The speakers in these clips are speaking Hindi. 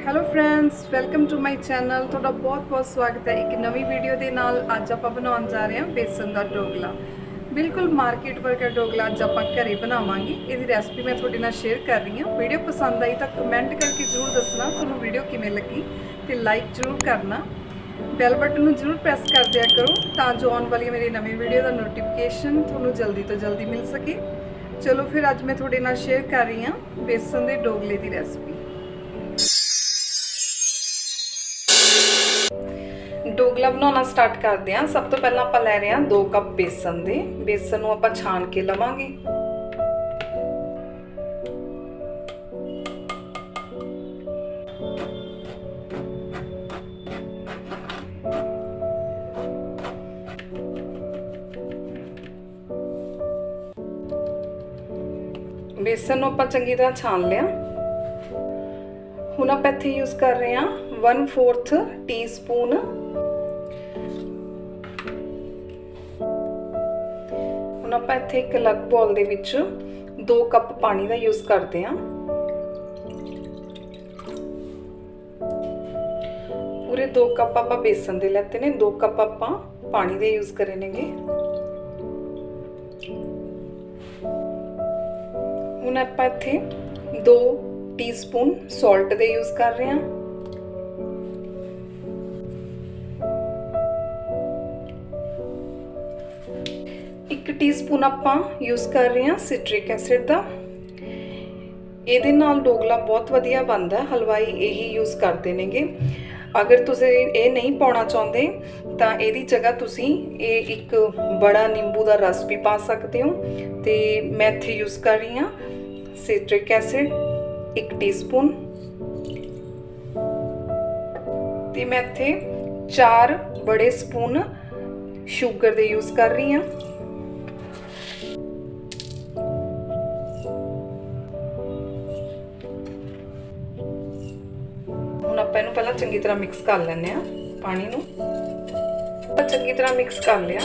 Hello friends, welcome to my channel. थोड़ा बहुत बहुत स्वागत है एक नवी वीडियो के नाल। अज आप बनाने जा रहे हैं बेसन का ढोकला। बिल्कुल मार्केट वर्गा ढोकला अज आप घरे बनावांगे। इसकी रेसिपी मैं थोड़े नाल शेयर कर रही हूँ। वीडियो पसंद आई तो कमेंट करके जरूर दसना तुहानू वीडियो किवें लगी, तो लाइक जरूर करना। बैल बटन में जरूर प्रेस कर दिया करो ताकि आने वाली मेरी नवी वीडियो का नोटिफिकेशन तुहानू जल्दी तो जल्दी मिल सके। चलो फिर अज मैं थोड़े नाल शेयर कर रही हूँ बेसन के ढोकले की रेसिपी। ढोकला बनाना स्टार्ट करते हैं। सब तो पहला आप लै रहे हैं 2 कप बेसन दे। बेसन को आप छान के लवांगे। बेसन को आप चंगी तरह छान लिया। हुण आप इत्थे यूज कर रहे हैं 1/4 टीस्पून आप इत्थे एक अलग बॉल दे विच 2 कप पानी का यूज करते हैं। पूरे 2 कप आप बेसन दे लेते ने, 2 कप आप पानी दे यूज करेंगे। हुण आप इत्थे 2 टीस्पून सॉल्ट दे यूज कर रहे हैं। 1 टीस्पून आप यूज कर रहे हैं सिट्रिक एसिड का। ये ढोकला बहुत वधिया बनता है। हलवाई यही यूज करते नेगे। अगर तुसी ये नहीं पाना चाहते तो यदी जगह तुसी एक बड़ा नींबू का रस भी पा सकते हो। तो मैं इत्थे यूज कर रही हाँ सिट्रिक एसिड 1 टीस्पून। तो मैं इत्थे 4 बड़े स्पून शुगर दे यूज कर रही हाँ। इनू पहला चंगी तरह मिक्स कर लेने। पानी नू चंगी तरह मिक्स कर लिया।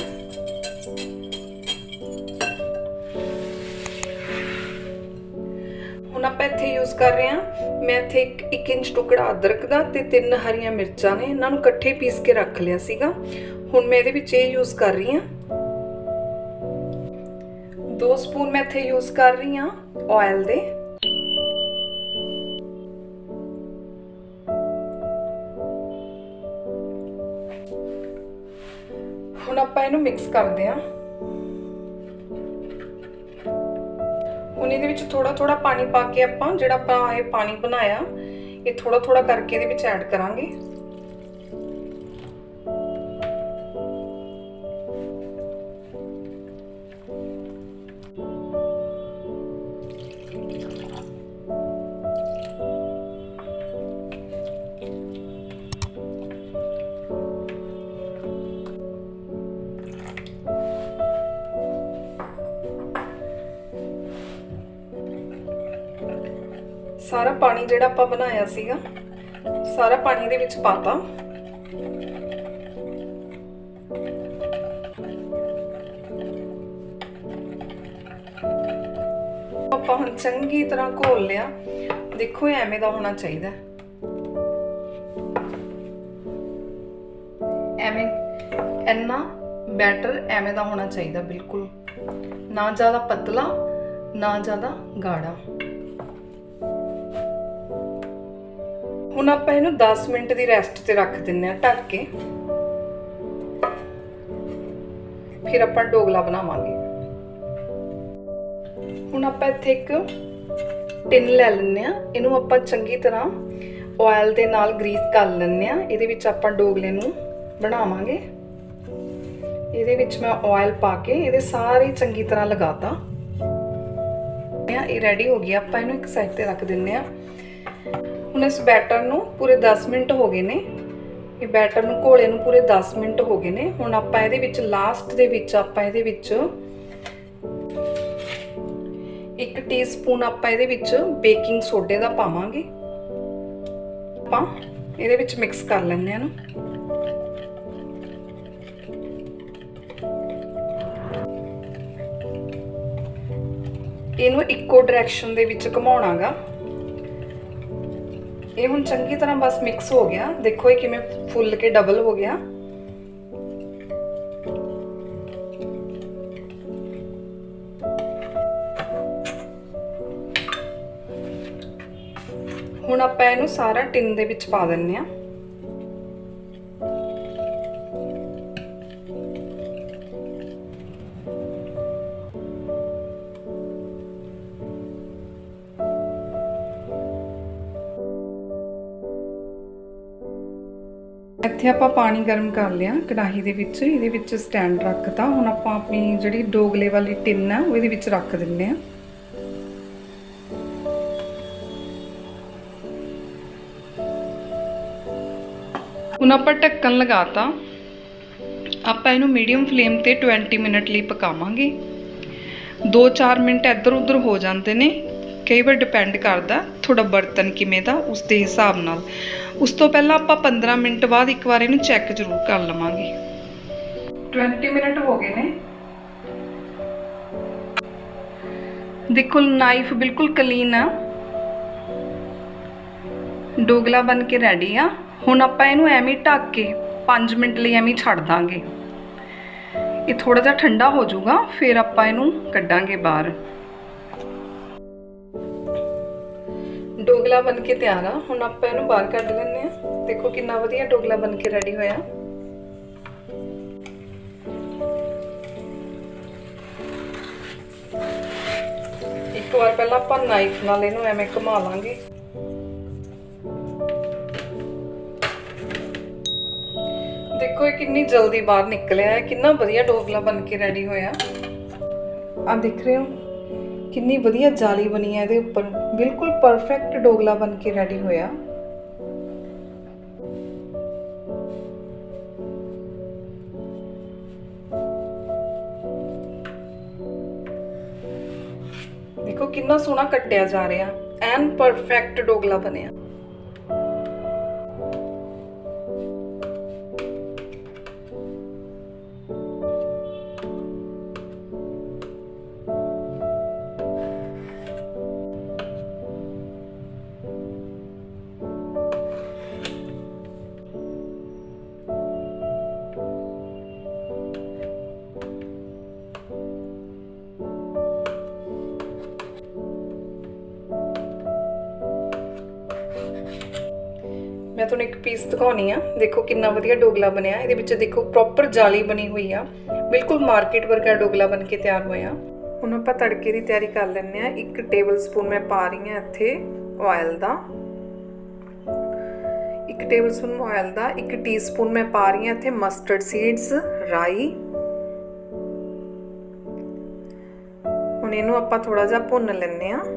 हुण आपां इत्थे यूज कर रहे हैं, मैं इत्थे 1 इंच टुकड़ा अदरक दा ते 3 हरियां मिर्चां ने, इन्हां नू इकट्ठे पीस के रख लिया सीगा। हुण मैं इहदे विच ये यूज कर रही हां 2 स्पून मैं इत्थे यूज कर रही हां ऑयल दे। हुण आपां इहनूं मिक्स करदे हां। हुण इहदे विच थोड़ा थोड़ा पानी पा के आपां जिहड़ा आपां ये पानी बनाया ये थोड़ा थोड़ा करके इहदे विच ऐड करांगे। सारा पानी जिहड़ा आपां बनाया सीगा सारा पानी दे विच पाता। आपां हुण चंगी तरह घोल लिया। देखो एवें दा होना चाहिए। एवें इन्ना बैटर एवें दा होना चाहिए, बिल्कुल ना ज़्यादा पतला ना ज़्यादा गाढ़ा। हुण आपां इहनूं 10 मिनट की रेस्ट ते रख दिंने ढक के। फिर आपां ढोकला बनावांगे। हुण आपां इत्थे एक टिन लै लैंदे आ। इहनूं आपां चंगी तरह ऑयल दे नाल ग्रीस कर लैंदे आ। इहदे विच आपां ढोकले नूं बनावांगे। इहदे विच मैं ऑयल पा के इहदे सारे चंगी तरह लगाता। ये रेडी हो गया। आपां इहनूं एक साइड ते रख दिंदे आ। हुण इस बैटर नूं पूरे 10 मिनट हो गए ने। ये बैटर नूं घोले नूं पूरे 10 मिनट हो गए ने। हुण आपां इहदे विच लास्ट दे विच आपां इहदे विच 1 टीस्पून आपां इहदे विच बेकिंग सोडे दा पावांगे। आपां इहदे विच मिक्स कर लैंदे हां। इहनूं इक्को डायरैक्शन दे विच घुमाउणा गा। ये हुण चंगी तरह बस मिक्स हो गया। देखो ये किवें फुल के डबल हो गया। हुण आपां इहनूं सारा टिन दे विच पा दिंदे आ। ਇੱਥੇ ਆਪਾਂ पानी गर्म कर लिया कढ़ाई ਦੇ ਵਿੱਚ। ਇਹਦੇ ਵਿੱਚ स्टैंड रखता। ਹੁਣ ਆਪਾਂ ਆਪਣੀ ਜਿਹੜੀ ਡੋਗਲੇ ਵਾਲੀ ਟਿਨ ਆ ਉਹ ਇਹਦੇ ਵਿੱਚ ਰੱਖ ਦਿੰਨੇ ਆ। ਹੁਣ ਆਪਾਂ ਢੱਕਣ ਲਗਾਤਾ। ਆਪਾਂ ਇਹਨੂੰ ਮੀਡੀਅਮ ਫਲੇਮ ਤੇ 20 ਮਿੰਟ ਲਈ ਪਕਾਵਾਂਗੇ। 2-4 ਮਿੰਟ ਇੱਧਰ ਉੱਧਰ ਹੋ ਜਾਂਦੇ ਨੇ, कई बार डिपेंड करता थोड़ा बर्तन किमें दा उस दे हिसाब नाल। उस तो पहला आपां 15 मिनट बाद एक बार इहनूं चैक जरूर कर लवांगे। 20 मिनट हो गए ने। देखो नाइफ बिल्कुल क्लीन आ, डोगला बन के रेडी आ। हुण आपां इहनूं एवें ढक के 5 मिनट लई एवें छड्ड दांगे। ये थोड़ा जिहा ठंडा हो जाऊगा, फिर आपां इहनूं कड्डांगे बाहर। डोगला बन के तैयार आ। हुण आपां इहनूं बाहर कढ लैंदे आ। देखो कितना वधिया डोगला बन के रेडी होया। एक बार पहला आपां नाइफ नाल इहनूं एवें घुमा लांगे। देखो ये कितनी जल्दी बाहर निकलिया है, कितना वधिया डोगला बन के रेडी होया। आ देख रहे हो कितनी वधिया जाली बनी है ਇਹਦੇ ਉੱਪਰ। बिल्कुल परफेक्ट डोगला बन के रेडी होया। देखो कितना सोहना कट्टिया जा रहा, एन परफेक्ट डोगला बनया। मैं तुहानूं एक पीस दिखाउणी आ। देखो कितना वधिया डोगला बनया। इहदे विच देखो प्रॉपर जाली बनी हुई आ, बिल्कुल मार्केट वर्गा डोगला बन के तैयार होया। हुण आपां तड़के दी तैयारी कर लैंदे आ। 1 टेबल स्पून मैं पा रही हां इत्थे ऑयल दा। 1 टेबल स्पून ऑयल दा 1 टीस्पून मैं पा रही हां इत्थे मस्टर्ड सीड्स, राई। हुण इहनूं आपां थोड़ा जिहा भुन लैंदे आ।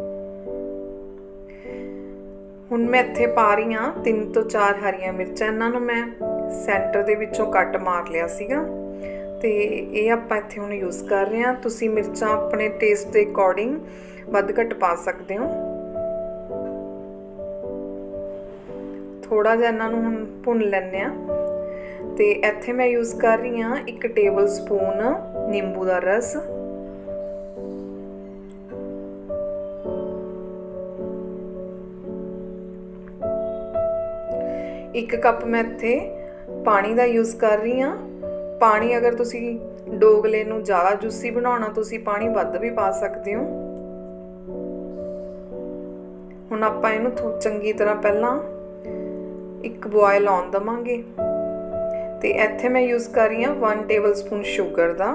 हुण मैं इत्थे पा रही हाँ 3 ਤੋਂ 4 हरियां मिर्चां। इन्हां नूं मैं सेंटर दे विचों कट मार लिया सीगा ते ये आपां इत्थे हुण यूज़ कर रहे हैं। तुसीं मिर्चां अपने टेस्ट के अकॉर्डिंग वध घट पा सकते हो। थोड़ा जिहा इन्हां नूं हुण भुन लैंदे आ ते इत्थे मैं यूज़ कर रही हाँ 1 टेबल स्पून नींबू दा रस। 1 कप मैं इत्थे पानी का यूज़ कर रही हाँ। पानी अगर तुसी डोगले नूं ज़्यादा जूसी बनाना तुसी पानी वध भी पा सकते हो। हुण आपां इहनूं चंगी तरह पहला 1 बॉयल आउण देवांगे ते इत्थे मैं यूज़ कर रही हाँ 1 टेबल स्पून शुगर दा,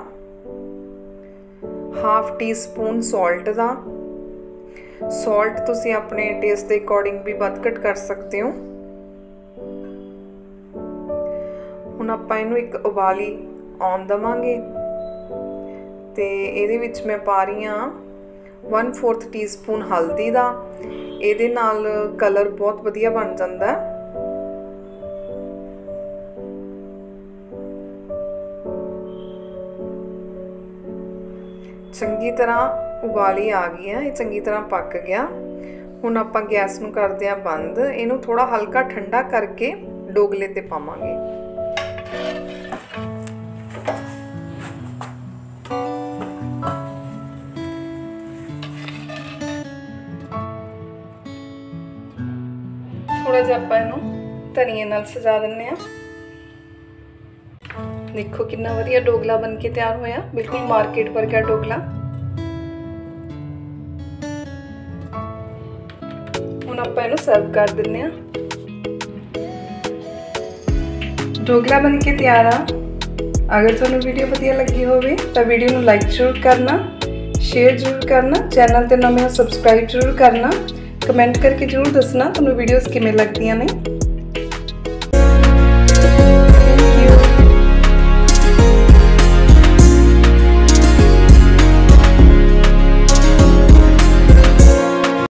हाफ टी स्पून सॉल्ट दा। सॉल्ट तुसी अपने टेस्ट के अकॉर्डिंग भी वध घट कर सकते हो। हुण आपां इहनूं एक उबाली आउण देवांगे ते इहदे विच मैं पा रही हाँ 1/4 टीस्पून हल्दी दा। इहदे नाल कलर बहुत वधिया बन जांदा है। चंगी तरह उबाली आ गई है, ये चंगी तरह पक गया। हुण आपां गैस नूं करदे आ बंद। इहनूं थोड़ा हल्का ठंडा करके डोगले ते पावांगे। जिहा आपां इहनूं धनिए नाल सजा दिंदे आ। देखो कितना वधिया डोगला बन के तैयार होया, बिल्कुल मार्केट वर्गा डोगला। हुण आपां इहनूं सर्व कर दिंदे आ। डोगला बन के तैयार आ। अगर तुहानूं वीडियो वधिया लगी होवे तां वीडियो नूं लाइक जरूर करना, शेयर जरूर करना, चैनल ते नवें हो सबसक्राइब जरूर करना, कमेंट करके जरूर दसना तुहानूं वीडियोज़ किवें लगदियां ने।